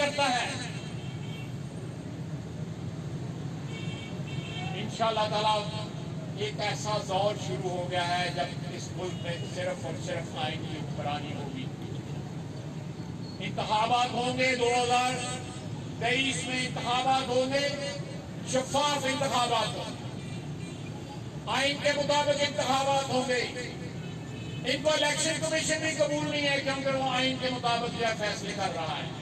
करता है। इंशाअल्लाह ताला एक ऐसा दौर शुरू हो गया है जब इस मुल्क में सिर्फ और सिर्फ आइन की हुक्मरानी होगी। इंतखाबात होंगे, 2023 में इंतखाबात होंगे, शफाफ इंतखाबात होंगे, आइन के मुताबिक इंतखाबात होंगे। इनको इलेक्शन कमीशन भी कबूल नहीं है क्योंकि वो आइन के मुताबिक जो है फैसले कर रहा है।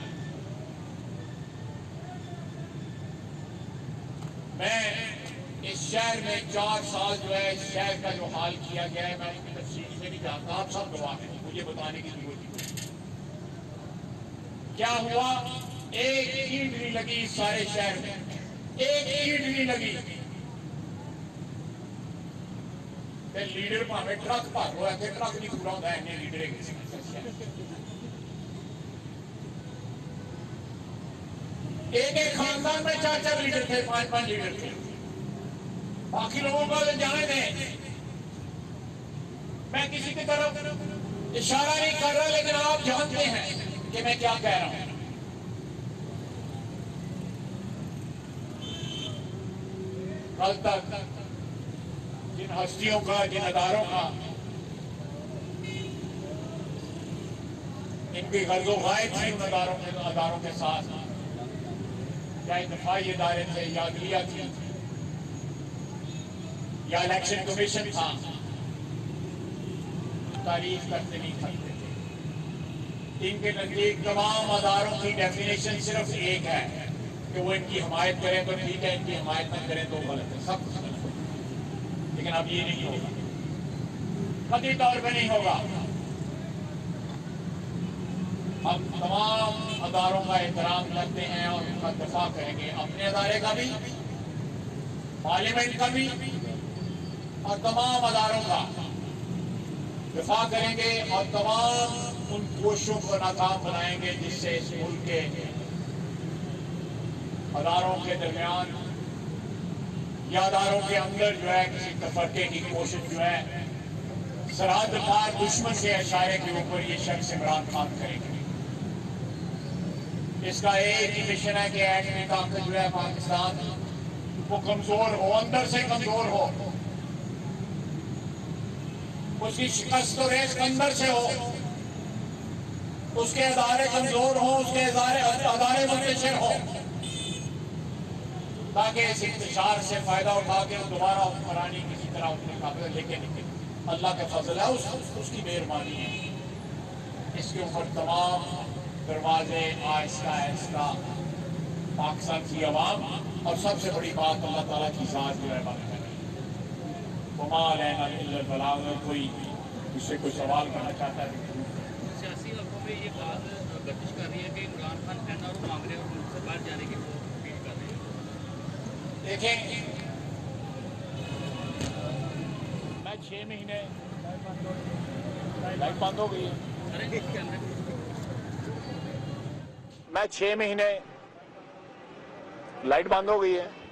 मैं इस शहर में 4 साल जो है इस शहर का जो हाल किया गया है, मैं उसकी तफसील से नहीं जानता, आप सब गवाह हैं, मुझे बताने की जरूरत नहीं। क्या हुआ, एक ईंट नहीं लगी इस सारे शहर में, एक ईंट नहीं लगी। लीडर भावे ट्रक भर लो, ऐसे ट्रक नहीं पूरा होता है लीडर। एक एक खानदान में 4-4 लीडर थे, 5-5 लीडर थे। बाकी लोगों को जाने दें, मैं किसी की तरफ इशारा नहीं कर रहा, लेकिन आप जानते हैं कि मैं क्या कह रहा हूं। कल तक जिन हस्तियों का, जिन अदारों का इनकी गर्जो गायब थी, उन अदारों के साथ, चाहे दफाई इदारे थे या अदलिया थी या इलेक्शन कमीशन था, तारीफ करते नहीं थकते थे। इनके नजदीक तमाम अदारों की डेफिनेशन सिर्फ एक है कि वो इनकी हिमायत करें तो ठीक है, इनकी हिमायत न करें तो गलत है, सब कुछ गलत है। लेकिन अब ये नहीं होगा, कतई तौर पर नहीं होगा। हम तमाम अदारों का एहतराम करते हैं और उनका दफा करेंगे, अपने अदारे का भी, पार्लियामेंट का भी, और तमाम अदारों का दफा करेंगे और तमाम उन कोशिशों को नाकाम बनाएंगे जिससे इस मुल्क के अदारों के दरमियान या अदारों के अंदर जो है किसी तफरके की कोशिश जो है सरहद पार दुश्मन के इशारे के ऊपर ये शख्स इमरान खान करेंगे। इसका एक ही मिशन है कि एटमी ताकत जो है पाकिस्तान वो कमजोर हो, अंदर से कमजोर हो, उसकी शिकस्त तो रेस अंदर से हो, उसके अदारे कमजोर हो, उसके अदारे मुंतशिर हो, ताकि इस इंतजार से फायदा उठा के दोबारा हुक्मरानी किसी तरह अपने काबिल। लेकिन अल्लाह का फजल है, उसकी मेहरबानी है। इसके ऊपर तमाम दरवाजे आहिस्ता आहिस्ता पाकिस्तान की अवाम और सबसे बड़ी बात अल्लाह ताला की ज़ात जो है बंद करें। कमाल है ना, कोई इससे कोई सवाल करना चाहता है। सियासी हलकों में ये बात गर्दिश कर रही है कि इमरान खान एनआरओ मांग रहे हैं और मुल्क से बाहर जाने की वो अपील कर रहे हैं। देखें, मैं 6 महीने लाइट बंद हो गई है, मैं 6 महीने लाइट बंद हो गई है।